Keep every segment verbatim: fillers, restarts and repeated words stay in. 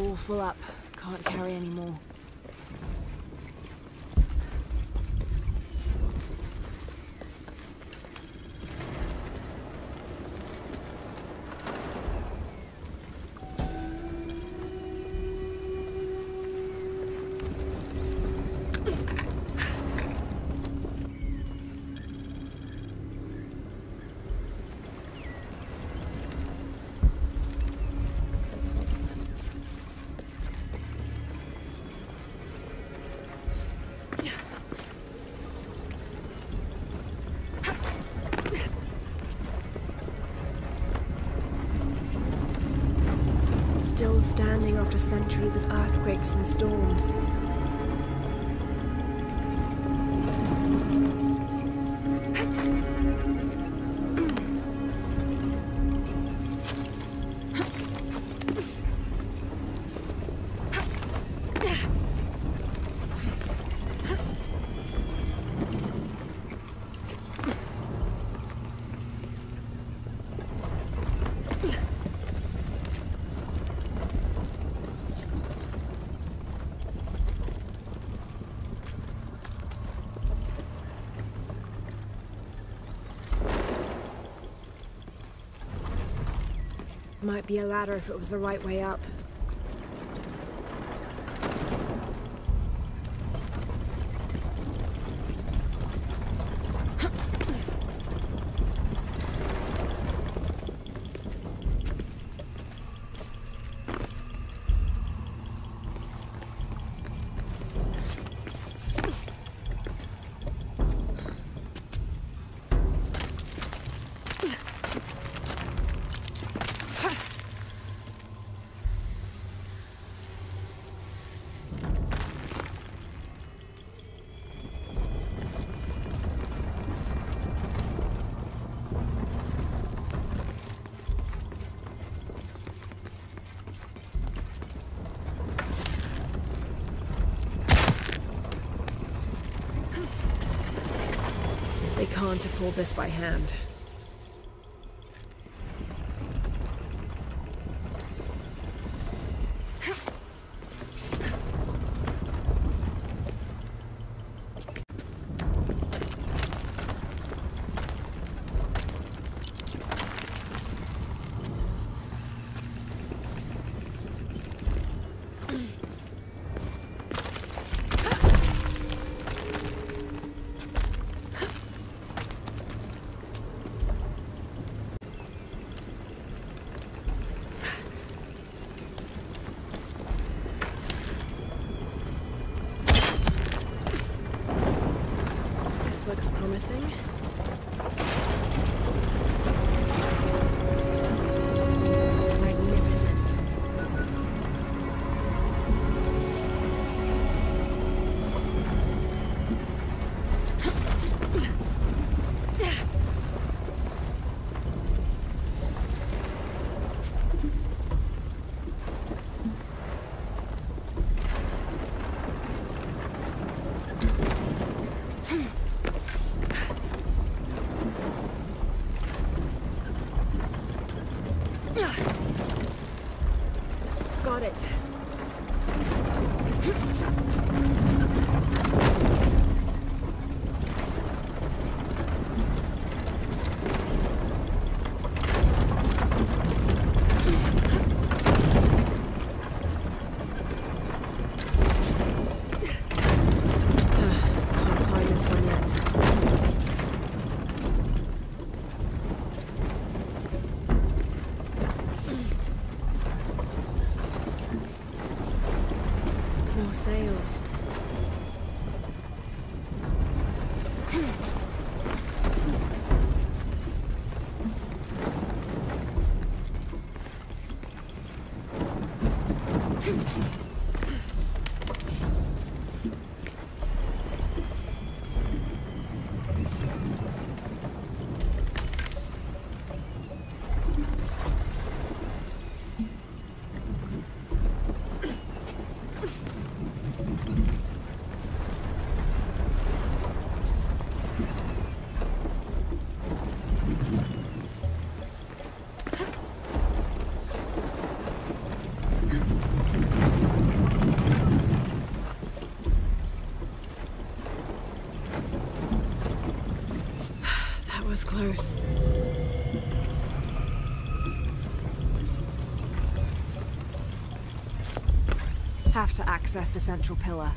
All full up. Can't carry any more. Still standing after centuries of earthquakes and storms. Might be a ladder if it was the right way up. They can't have pulled this by hand. Looks promising. Magnificent. Got it. Can't climb this one yet. was close. Have to access the central pillar.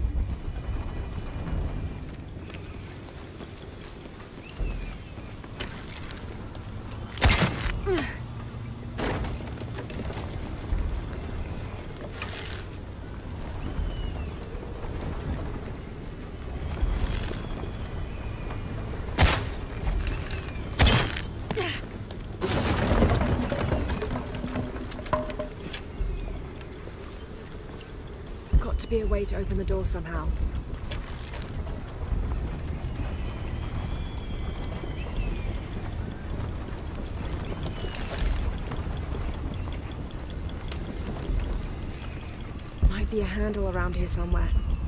Be a way to open the door somehow. Might be a handle around here somewhere.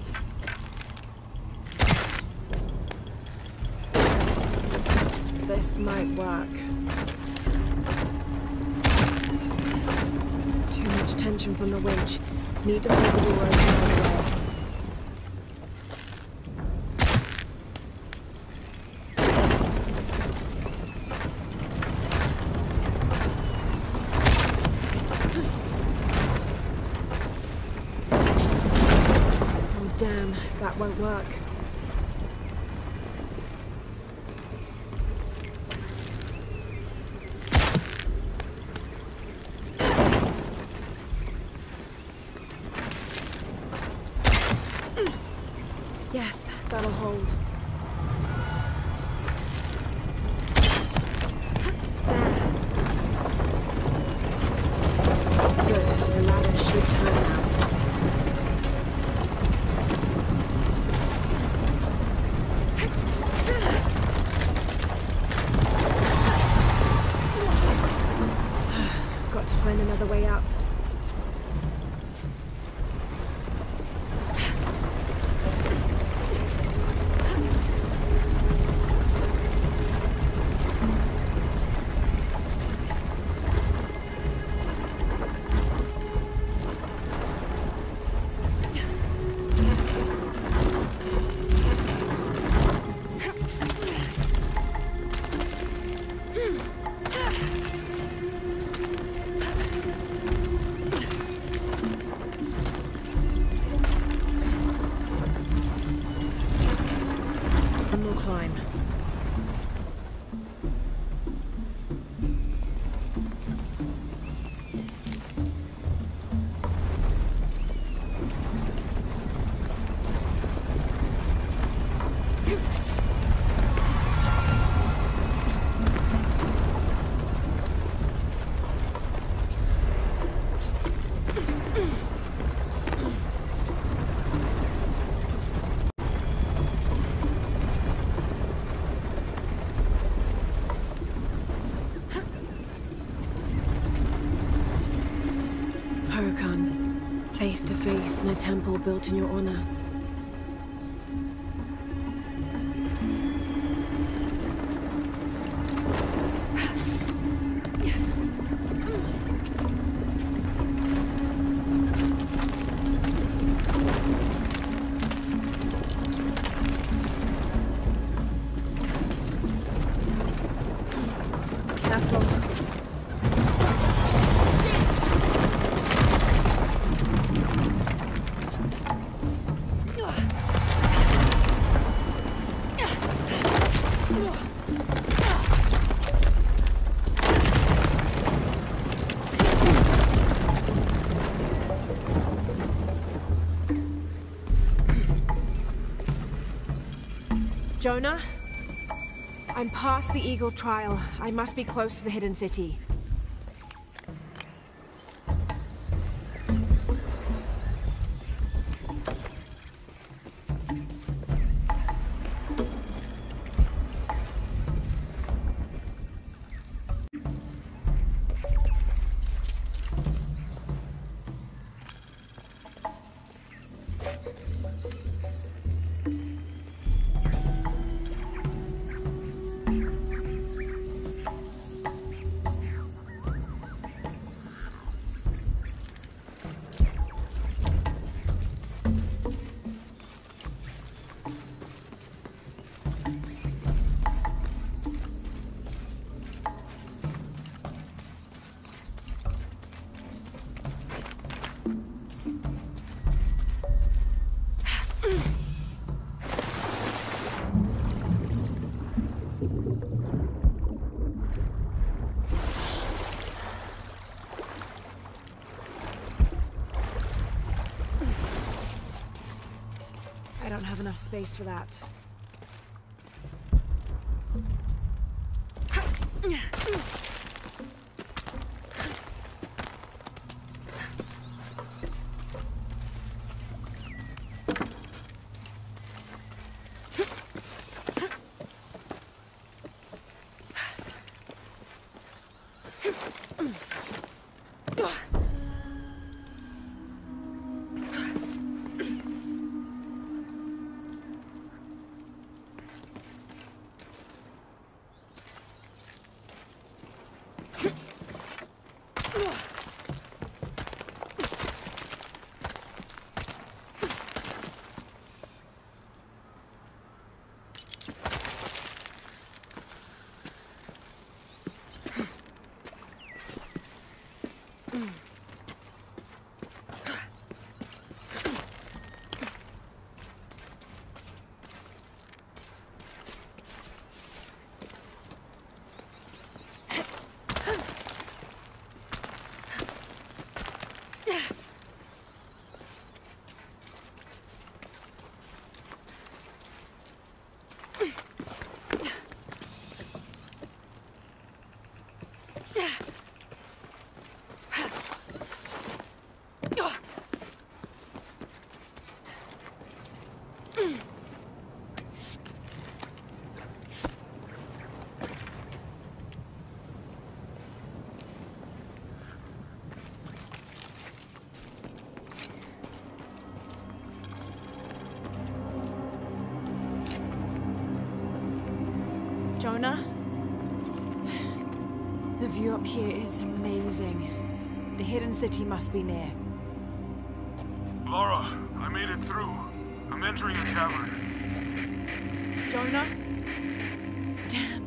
This might work. Too much tension from the winch. Need to hold the door open all the way. Oh damn, that won't work. Yes, that'll hold. There. Good, the ladder should turn now. Got to find another way up. Face to face in a temple built in your honor. Jonah? I'm past the Eagle trial. I must be close to the hidden city. enough space for that. Jonah? The view up here is amazing. The hidden city must be near. Lara, I made it through. I'm entering a cavern. Jonah? Damn.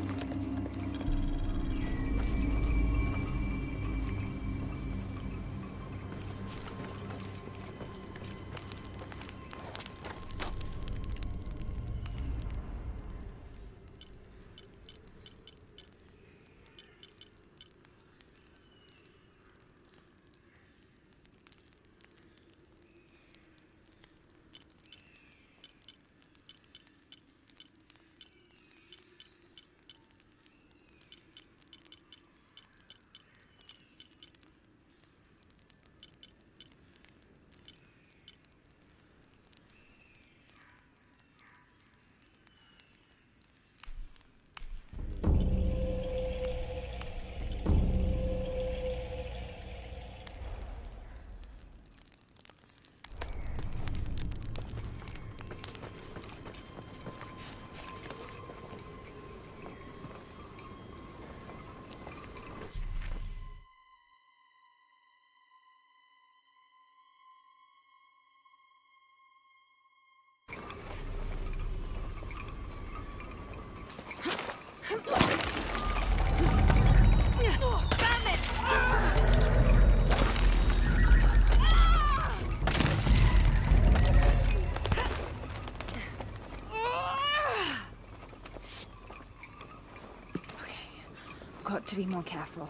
Got to be more careful.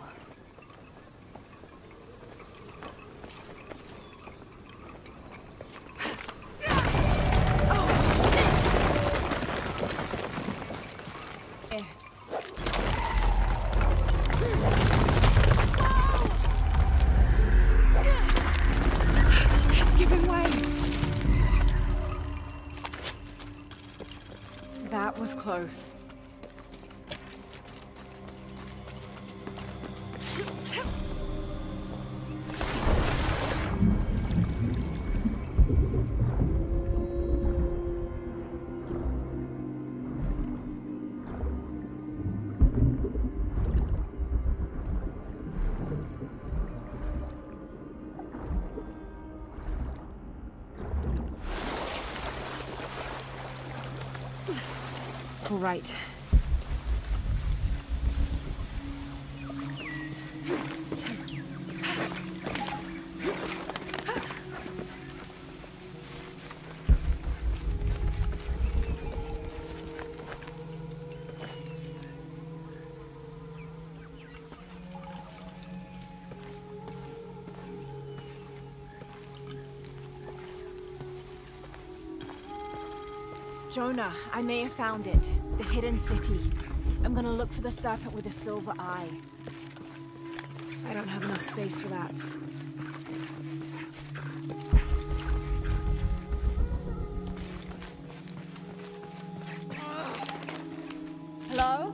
That was close. All right. Jonah, I may have found it. The hidden city. I'm gonna look for the serpent with a silver eye. I don't have enough space for that. Hello?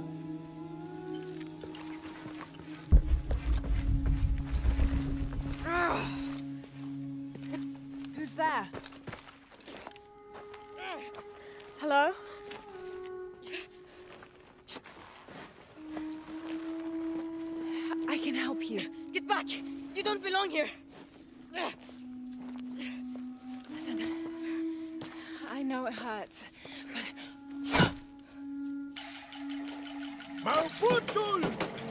Who's there? Hello? I can help you. Get back! You don't belong here! Listen, I know it hurts, but... Malfutul!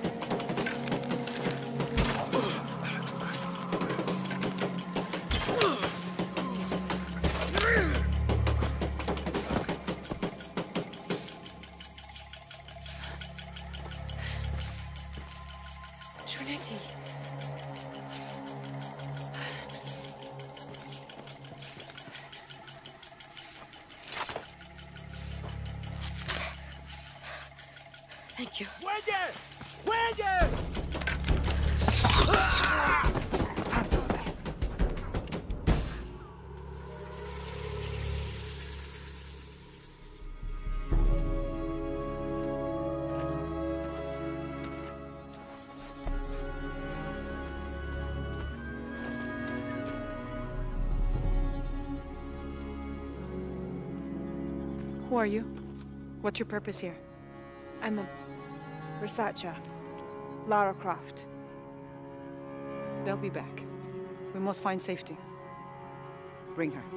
Trinity. Thank you. ¡Huelle! ¡Huelle! Who are you? What's your purpose here? I'm a researcher. Lara Croft. They'll be back. We must find safety. Bring her.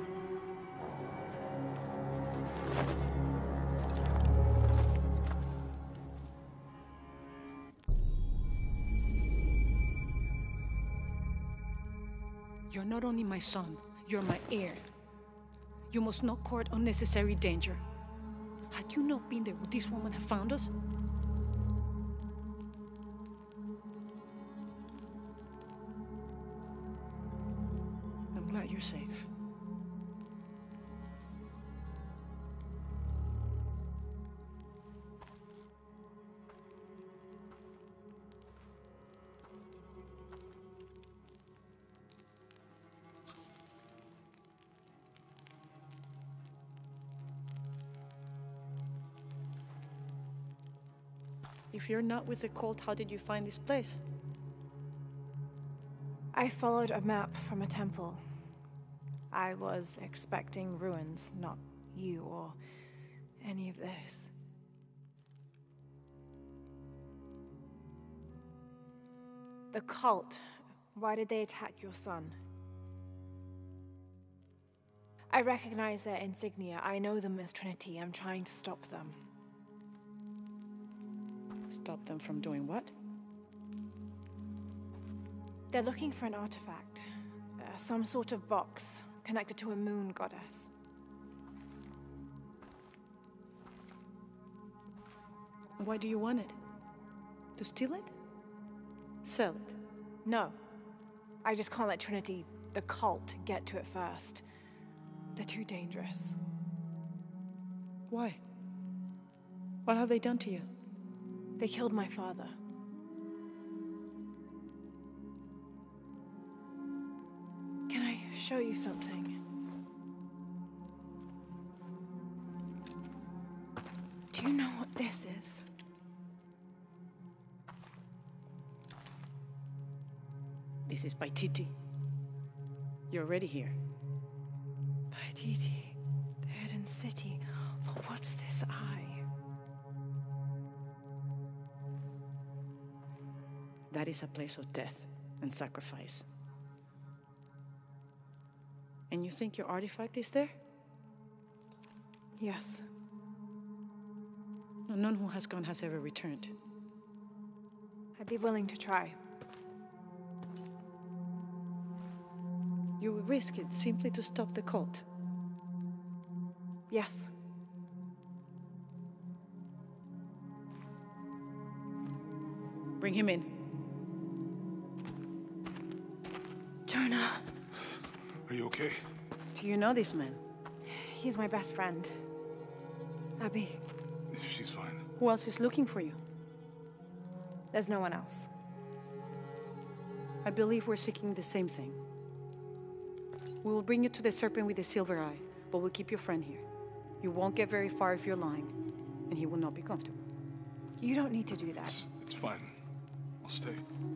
You're not only my son, you're my heir. You must not court unnecessary danger. Had you not been there, would this woman have found us? I'm glad you're safe. If you're not with the cult, how did you find this place? I followed a map from a temple. I was expecting ruins, not you or any of this. The cult. Why did they attack your son? I recognize their insignia. I know them as Trinity. I'm trying to stop them. Stop them from doing what? They're looking for an artifact. Uh, some sort of box connected to a moon goddess. Why do you want it? To steal it? Sell it? No. I just can't let Trinity, the cult, get to it first. They're too dangerous. Why? What have they done to you? They killed my father. Can I show you something? Do you know what this is? This is Paititi. You're already here. Paititi, the hidden city. But what's this eye? That is a place of death and sacrifice. And you think your artifact is there? Yes. No, none who has gone has ever returned. I'd be willing to try. You would risk it simply to stop the cult? Yes. Bring him in. Jonah. Are you okay? Do you know this man? He's my best friend. Abby, She's fine. Who else is looking for you? there's no one else. I believe we're seeking the same thing. We will bring you to the serpent with the silver eye, but we'll keep your friend here. You won't get very far if you're lying, and he will not be comfortable. You don't need to do that. It's, it's fine. I'll stay.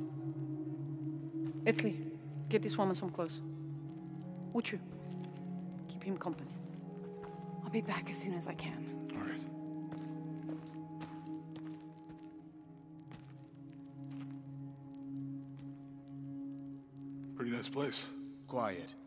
Etzli, get this woman some clothes. Uchu, keep him company. I'll be back as soon as I can. All right. Pretty nice place. Quiet.